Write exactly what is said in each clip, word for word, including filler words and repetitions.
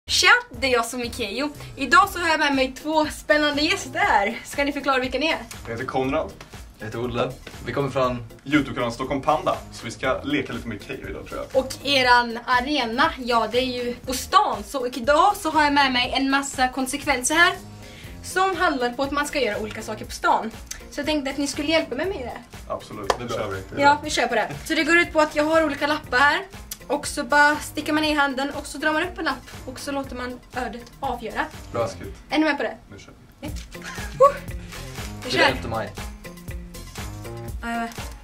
Tja, det är jag som är Keyyo. Idag så har jag med mig två spännande gäster. Ska ni förklara vilka ni är? Jag heter Konrad. Jag heter Olle. Vi kommer från YouTube-kanalen Stockholm Panda. Så vi ska leka lite med Keyyo idag, tror jag. Och eran arena, ja det är ju på stan. Så idag så har jag med mig en massa konsekvenser här som handlar på att man ska göra olika saker på stan. Så jag tänkte att ni skulle hjälpa mig med det. Absolut, det kör vi. Ja, vi kör på det. Så det går ut på att jag har olika lappar här. Och så bara sticker man i handen och så drar man upp en lapp. Och så låter man ödet avgöra. Bra skrivet. Är ni med på det? Nu kör vi. Uh, vi det kör. är inte mig. Uh.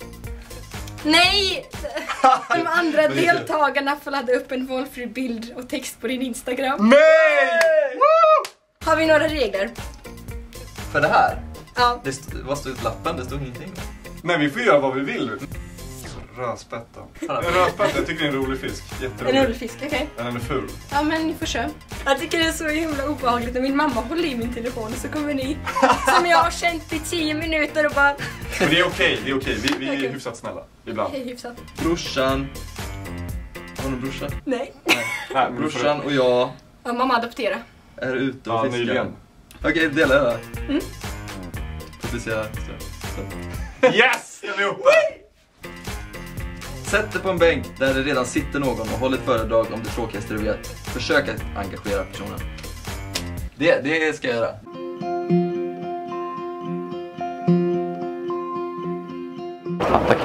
Nej! De andra deltagarna får ladda upp en valfri bild och text på din Instagram. Nej! Har vi några regler? För det här? Ja. Det st- vad stod i lappen? Det stod ingenting. Nej, vi får göra vad vi vill. Rödspätta. Rödspätta, jag tycker det är en rolig fisk. Jätterolig. En rolig fisk, okej. Okay. Men den är ful. Ja, men ni får köra. Jag tycker det är så himla obehagligt när min mamma håller i min telefon och så kommer ni som jag har känt i tio minuter och bara... Men det är okej, det är okej. Vi, vi är Okay. hyfsat snälla. Ibland. Okej, hyfsat. Brorsan. Har du en brorsa? Nej. Nej, Brorsan och jag Ja, mamma adoptera. är ute och Ja, fiskar. nyligen. Okej, dela det. Mm. Publicera. Yes! Jag är uppe! Sätt dig på en bänk där det redan sitter någon och håller ett föredrag om det tråkigaste du vet. Försök att engagera personen. Det, det ska jag göra. Ja, tack.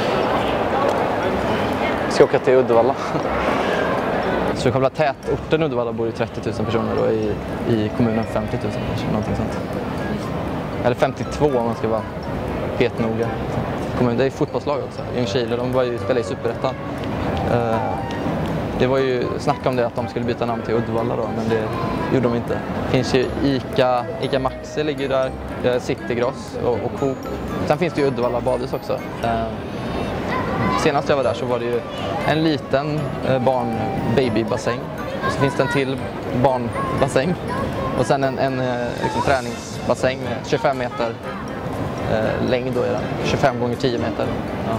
Jag ska åka till Uddevalla. Så vi kommer att tätorten Uddevalla bor i trettio tusen personer och i, i kommunen femtio tusen kanske, någonting sånt. Eller femtiotvå om man ska vara helt noga. Det är fotbollslag också. Ljungskile, de var ju spelade i Superettan. Det var ju snack om det att de skulle byta namn till Uddevalla då, men det gjorde de inte. Det finns ju Ica, Ica Maxi ligger där, Citygross och, och Coop. Sen finns det ju Uddevalla badhus också. Senast jag var där så var det ju en liten barn-babybassäng. Och så finns det en till barnbassäng. Och sen en, en liksom, träningsbassäng med tjugofem meter eh, längd då är den. tjugofem gånger tio meter. Ja.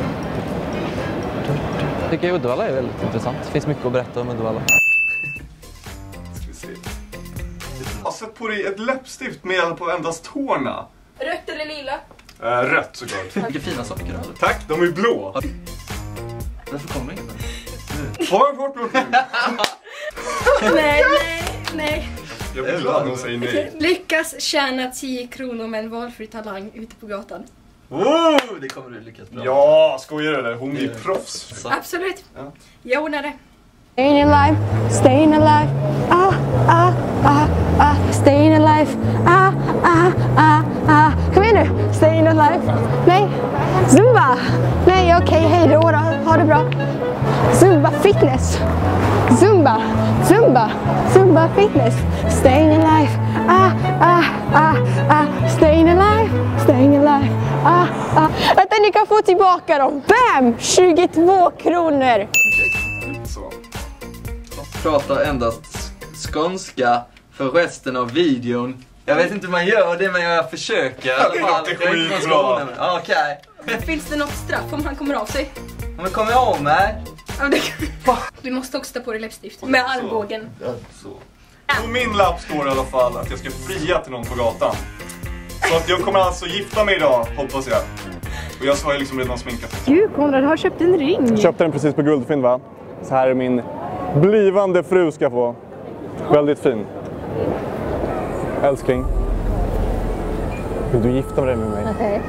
Jag tycker Uddevalla är väldigt intressant. Det finns mycket att berätta om Uddevalla. Ska vi se. Jag har sett på dig ett läppstift med hjälp av endast tårna. Rött eller lila? Äh, rött såklart. Vilka fina saker du har. Tack, de är blå. Varför kommer ingen? Har jag fått något nu? Nej, nej, nej. Jag blir glad när de säger nej. Lyckas tjäna tio kronor med en valfri talang ute på gatan. Oh, det kommer du lyckas bra. Ja, skojar du där? Hon är ju proffs. Absolut. Ja. Jag ordnar det. Staying alive, staying alive, ah, ah, ah, ah, staying alive, ah, ah, ah, ah. Kom igen nu, staying alive. Nej, Zumba. Nej, okej, okay, hej då då, ha det bra. Zumba fitness, Zumba, Zumba, Zumba fitness, staying alive, ah, ah, ah, ah, staying alive, staying alive, ah, ah. Vänta, ni kan få tillbaka dem. Bam, tjugotvå kronor. Så. Prata endast skånska för resten av videon. Jag vet inte hur man gör det, men jag försöker i alla fall. Det är skitbra. Okej. Finns det något straff om han kommer av sig? Om jag kommer av mig. Du måste också ta på dig läppstift med armbågen. Så. På min lapp står det i alla fall att jag ska fria till någon på gatan. Så att jag kommer alltså gifta mig idag, hoppas jag. Och jag har ju liksom redan sminkat. Gud, Konrad har köpt en ring. Jag köpte den precis på Guldfynd, va? Så här är min blivande fru ska få. Väldigt fin. Älskling. Vill du gifta dig med mig? Nej.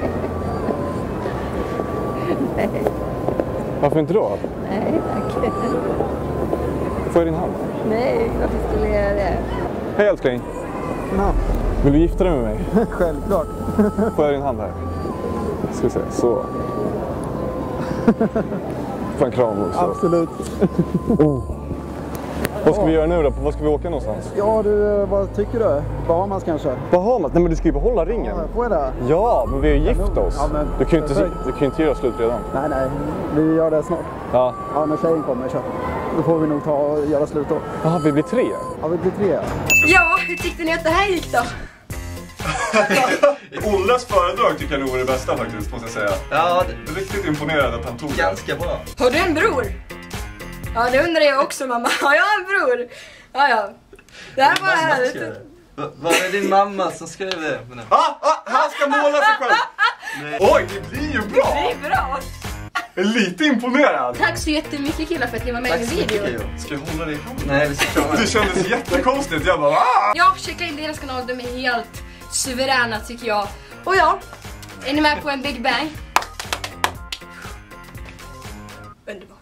Nej. Varför inte då? Nej, tack. Får jag din hand? Nej, varför skulle jag göra det? Hej älskling. Ja. Vill du gifta dig med mig? Självklart. Får jag din hand här? Ska vi se, så. Får en kram också. Absolut. Oh. Vad ska vi göra nu då? Vad ska vi åka någonstans? Ja du, vad tycker du? Bahamas kanske? Bahamas? Nej men du ska ju behålla ringen. Ja, får jag det? Ja, men vi har ju gift oss. Ja, men, du kan ju inte, perfekt. du kan ju inte göra slut redan. Nej, nej. Vi gör det snart. Ja. Ja, när tjejen kommer så. Då får vi nog ta och göra slut då. Jaha, vi blir tre? Ja, vi blir tre. Ja, hur tyckte ni att det här gick då? Olles föredrag tycker jag nog är det bästa faktiskt, måste jag säga. Ja, det är riktigt imponerad att han tog ganska bra. Har du en bror? Ja, det undrar jag också, mamma. Har jag en bror? Ja, ja. Det här var härligt. Va- Var är din mamma som skrev det? Ah, ah, han ska måla sig själv! Nej. Oj, det blir ju bra! Det är bra. Jag är lite imponerad. Tack så jättemycket killar för att ni var med Tack i så min mycket, video. Keyyo. Ska jag hålla dig i handen? Nej, vi ska köra. Det kändes jättekonstigt. Jag bara ah! Ja, checka in deras kanal. De är helt suveräna tycker jag. Och ja, är ni med på en Big Bang? Underbart.